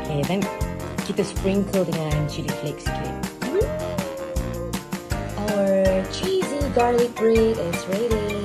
Okay, then kita sprinkle dengan chili flakes sikit. Our cheesy garlic bread is ready.